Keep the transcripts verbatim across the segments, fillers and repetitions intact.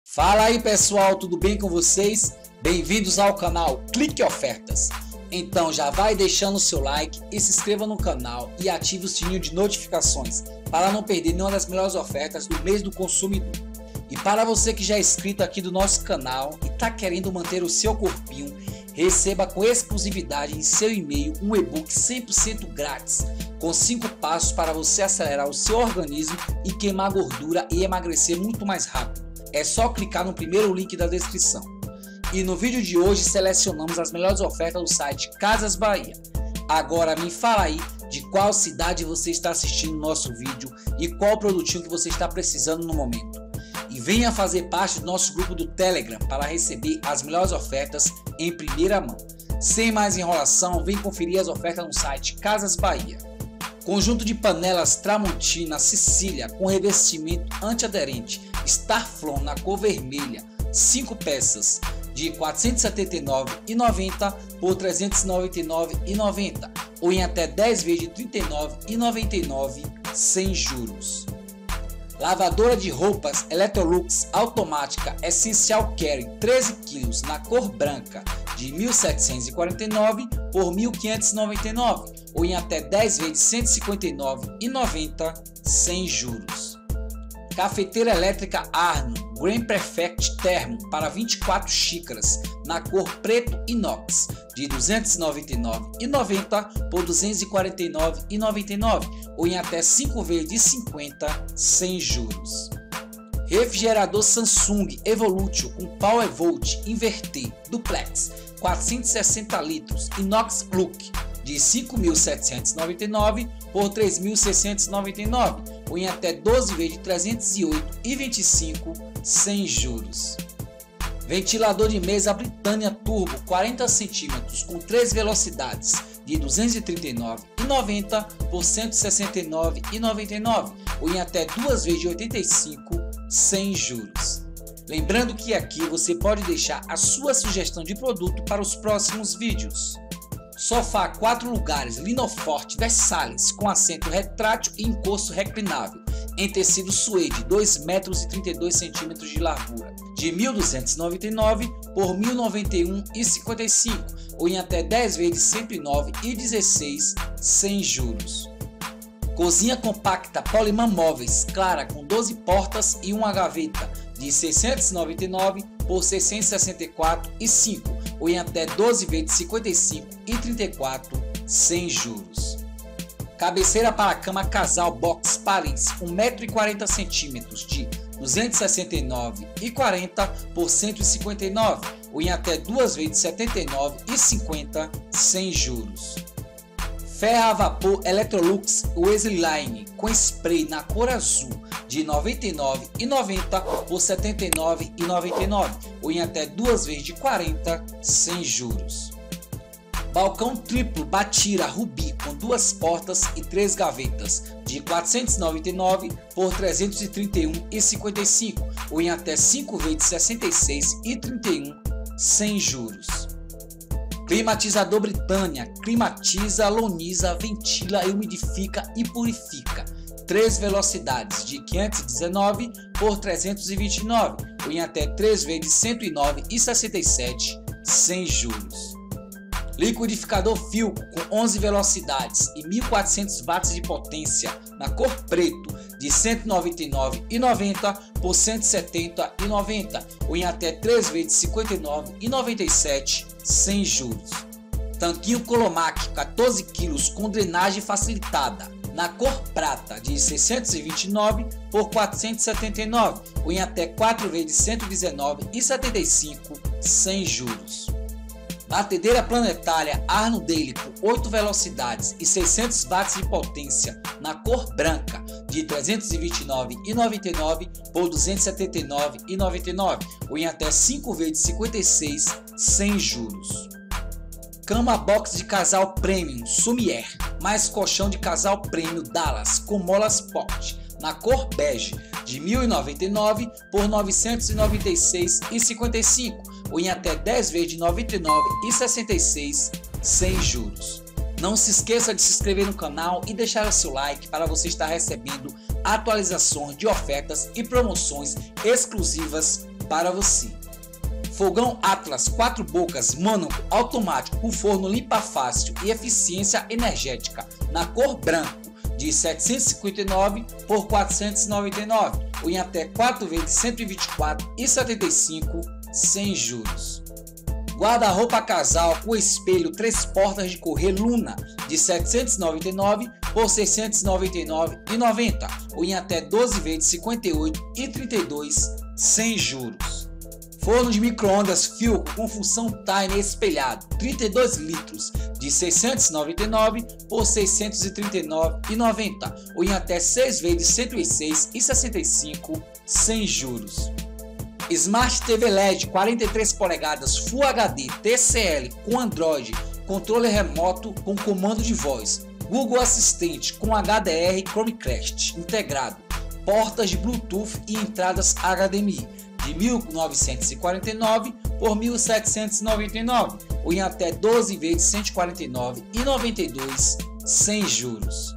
Fala aí pessoal, tudo bem com vocês? Bem-vindos ao canal Clique Ofertas. Então já vai deixando o seu like e se inscreva no canal e ative o sininho de notificações para não perder nenhuma das melhores ofertas do mês do consumidor. E para você que já é inscrito aqui do nosso canal e está querendo manter o seu corpinho, receba com exclusividade em seu e-mail um e-book cem por cento grátis com cinco passos para você acelerar o seu organismo e queimar gordura e emagrecer muito mais rápido. É só clicar no primeiro link da descrição. E no vídeo de hoje selecionamos as melhores ofertas do site Casas Bahia. Agora me fala aí de qual cidade você está assistindo o nosso vídeo e qual produtinho que você está precisando no momento. E venha fazer parte do nosso grupo do Telegram para receber as melhores ofertas em primeira mão. Sem mais enrolação, vem conferir as ofertas no site Casas Bahia. Conjunto de panelas Tramontina Sicília com revestimento antiaderente Starflon na cor vermelha, cinco peças, de quatrocentos e setenta e nove reais e noventa centavos por trezentos e noventa e nove reais e noventa centavos ou em até dez vezes de trinta e nove reais e noventa e nove centavos sem juros. Lavadora de roupas Electrolux automática Essential Care treze quilos na cor branca, de mil setecentos e quarenta e nove reais por mil quinhentos e noventa e nove reais ou em até dez vezes de cento e cinquenta e nove reais e noventa centavos sem juros. Cafeteira elétrica Arno Grand Perfect Thermo para vinte e quatro xícaras na cor preto inox, de duzentos e noventa e nove reais e noventa centavos por duzentos e quarenta e nove reais e noventa e nove centavos ou em até cinco vezes de cinquenta reais sem juros. Refrigerador Samsung Evolutio com Power Volt Inverter Duplex quatrocentos e sessenta litros inox look, de cinco mil setecentos e noventa e nove reais por três mil seiscentos e noventa e nove reais ou em até doze vezes de trezentos e oito reais e vinte e cinco centavos sem juros. Ventilador de mesa Britânia Turbo quarenta centímetros com três velocidades, de duzentos e trinta e nove reais e noventa centavos por cento e sessenta e nove reais e noventa e nove centavos ou em até duas vezes de oitenta e cinco centavos sem juros. Lembrando que aqui você pode deixar a sua sugestão de produto para os próximos vídeos. Sofá quatro lugares Linoforte Versalhes com assento retrátil e encosto reclinável em tecido suede dois metros e trinta e dois centímetros de largura, de mil duzentos e noventa e nove reais por mil e noventa e um reais e cinquenta e cinco centavos ou em até dez vezes de cento e nove reais e dezesseis centavos sem juros. Cozinha compacta Polimam Móveis Clara com doze portas e uma gaveta, de seiscentos e noventa e nove reais por seiscentos e sessenta e quatro reais e cinco centavos ou em até doze vezes de cinquenta e cinco reais e trinta e quatro centavos sem juros. Cabeceira para cama Casal Box Paris um metro e quarenta centímetros, de duzentos e sessenta e nove reais e quarenta centavos por cento e cinquenta e nove reais ou em até duas vezes de setenta e nove reais e cinquenta centavos sem juros. Ferro a vapor Electrolux Wesleyline com spray na cor azul, de noventa e nove reais e noventa centavos por setenta e nove reais e noventa e nove centavos ou em até duas vezes de quarenta centavos sem juros. Balcão triplo Batira Rubi com duas portas e três gavetas, de quatrocentos e noventa e nove reais por trezentos e trinta e um reais e cinquenta e cinco centavos ou em até cinco vezes de sessenta e seis reais e trinta e um centavos sem juros. Climatizador Britânia climatiza, aloniza, ventila e umidifica e purifica. três velocidades, de quinhentos e dezenove reais por trezentos e vinte e nove reais ou em até três vezes de cento e nove reais e sessenta e sete centavos sem juros. Liquidificador Philco com onze velocidades e mil e quatrocentos watts de potência na cor preto, de cento e noventa e nove reais e noventa centavos por cento e setenta reais e noventa centavos ou em até três vezes de cinquenta e nove reais e noventa e sete centavos sem juros. Tanquinho Colomac quatorze quilos com drenagem facilitada na cor prata, de seiscentos e vinte e nove reais por quatrocentos e setenta e nove reais ou em até quatro vezes de cento e dezenove reais e setenta e cinco centavos sem juros. Batedeira planetária Arno Daily com oito velocidades e seiscentos watts de potência na cor branca, de trezentos e vinte e nove reais e noventa e nove centavos por duzentos e setenta e nove reais e noventa e nove centavos ou em até cinco vezes de cinquenta e seis centavos sem juros. Cama box de casal Premium Sumier mais colchão de casal Premium Dallas com molas Pocket na cor bege, de mil e noventa e nove reais por novecentos e noventa e seis reais e cinquenta e cinco centavos ou em até dez vezes de noventa e nove reais e sessenta e seis centavos sem juros. Não se esqueça de se inscrever no canal e deixar o seu like para você estar recebendo atualizações de ofertas e promoções exclusivas para você. Fogão Atlas quatro bocas Mônaco automático com forno limpa fácil e eficiência energética na cor branco de setecentos e cinquenta e nove por quatrocentos e noventa e nove ou em até quatro vezes de cento e vinte e quatro reais e setenta e cinco centavos sem juros. Guarda-roupa casal com espelho três portas de correr Luna de setecentos e noventa e nove por seiscentos e noventa e nove reais e noventa centavos ou em até doze vezes de cinquenta e oito reais e trinta e dois centavos sem juros. Forno de micro-ondas Philco com função Tiny espelhado trinta e dois litros de seiscentos e noventa e nove por seiscentos e trinta e nove reais e noventa centavos ou em até seis vezes de cento e seis reais e sessenta e cinco centavos sem juros. Smart T V L E D quarenta e três polegadas Full H D T C L com Android, controle remoto com comando de voz, Google Assistente com H D R Chromecast integrado, portas de Bluetooth e entradas H D M I de mil novecentos e quarenta e nove por mil setecentos e noventa e nove ou em até doze vezes de cento e quarenta e nove reais e noventa e dois centavos sem juros.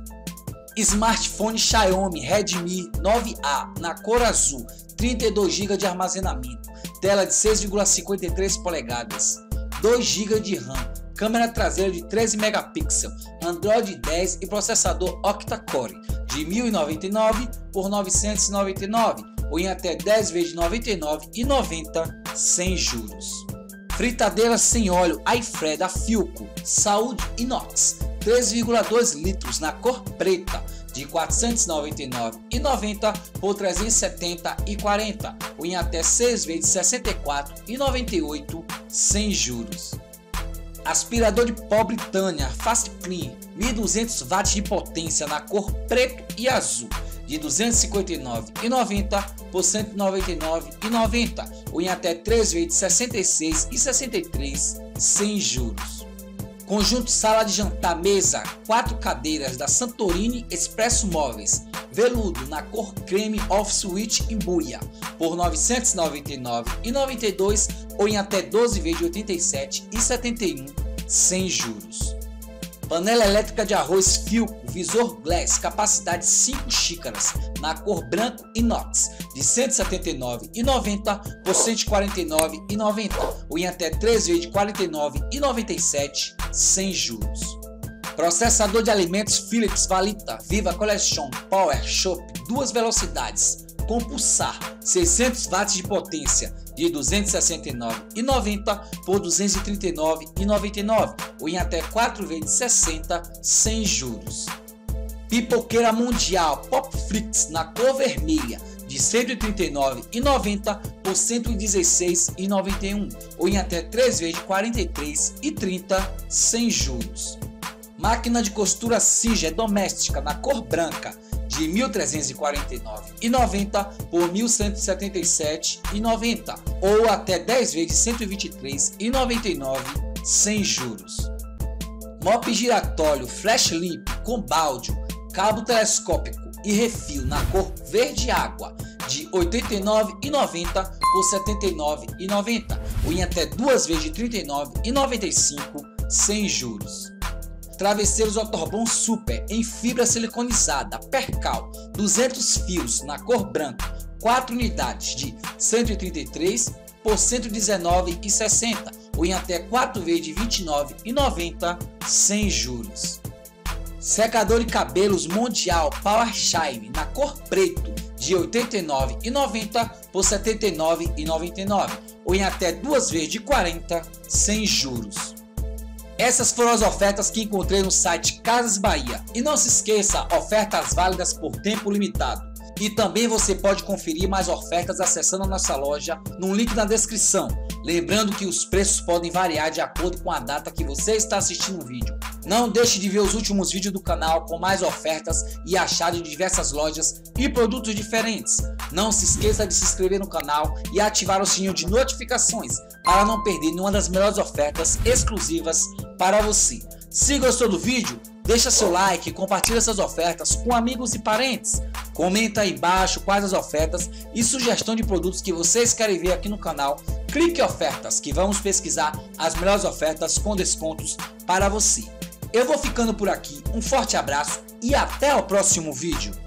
Smartphone Xiaomi Redmi nove A na cor azul, trinta e dois gigas de armazenamento, tela de seis vírgula cinquenta e três polegadas, dois gigas de RAM, câmera traseira de treze megapixels, Android dez e processador octa-core de mil e noventa e nove por novecentos e noventa e nove ou em até dez vezes de noventa e nove reais e noventa centavos sem juros. Fritadeira sem óleo iFred da Philco Saúde Inox três vírgula dois litros na cor preta de quatrocentos e noventa e nove reais e noventa centavos por trezentos e setenta reais e quarenta centavos ou em até seis vezes de sessenta e quatro reais e noventa e oito centavos sem juros. Aspirador de pó Britânia Fast Clean mil e duzentos watts de potência na cor preto e azul de duzentos e cinquenta e nove reais e noventa centavos por cento e noventa e nove reais e noventa centavos ou em até três vezes de sessenta e seis reais e sessenta e três centavos sem juros. Conjunto sala de jantar mesa quatro cadeiras da Santorini Expresso Móveis veludo na cor creme off suite em buia por novecentos e noventa e nove reais e noventa e dois centavos ou em até doze vezes de oitenta e sete reais e setenta e um centavos sem juros. Panela elétrica de arroz Philco Visor Glass capacidade cinco xícaras na cor branco inox de cento e setenta e nove reais e noventa centavos por cento e quarenta e nove reais e noventa centavos ou em até três vezes de quarenta e nove reais e noventa e sete centavos sem juros. Processador de alimentos Philips Valita Viva Collection Power Shop duas velocidades com pulsar seiscentos watts de potência de duzentos e sessenta e nove reais e noventa centavos por duzentos e trinta e nove reais e noventa e nove centavos ou em até quatro vezes de sessenta centavos sem juros. Pipoqueira Mundial Popflix na cor vermelha de cento e trinta e nove reais e noventa centavos por cento e dezesseis reais e noventa e um centavos ou em até três vezes de quarenta e três reais e trinta centavos sem juros. Máquina de costura Singer doméstica na cor branca de mil trezentos e quarenta e nove reais e noventa centavos por mil cento e setenta e sete reais e noventa centavos ou até dez vezes de cento e vinte e três reais e noventa e nove centavos sem juros. Mop giratório Flash Limp com balde, cabo telescópico e refil na cor verde água de oitenta e nove reais e noventa centavos por setenta e nove reais e noventa centavos ou em até duas vezes de trinta e nove reais e noventa e cinco centavos sem juros. Travesseiros Otorbon Super em fibra siliconizada Percal duzentos fios na cor branca, quatro unidades de cento e trinta e três reais por cento e dezenove reais e sessenta centavos ou em até quatro vezes de vinte e nove reais e noventa centavos sem juros. Secador de cabelos Mundial Power Shine na cor preto de oitenta e nove reais e noventa centavos por setenta e nove reais e noventa e nove centavos ou em até duas vezes de quarenta reais sem juros. Essas foram as ofertas que encontrei no site Casas Bahia. E não se esqueça, ofertas válidas por tempo limitado. E também você pode conferir mais ofertas acessando a nossa loja no link na descrição. Lembrando que os preços podem variar de acordo com a data que você está assistindo o vídeo. Não deixe de ver os últimos vídeos do canal com mais ofertas e achados de diversas lojas e produtos diferentes. Não se esqueça de se inscrever no canal e ativar o sininho de notificações para não perder nenhuma das melhores ofertas exclusivas para você. Se gostou do vídeo, deixa seu like e compartilha essas ofertas com amigos e parentes. Comenta aí embaixo quais as ofertas e sugestão de produtos que vocês querem ver aqui no canal. Clique em ofertas que vamos pesquisar as melhores ofertas com descontos para você. Eu vou ficando por aqui, um forte abraço e até o próximo vídeo.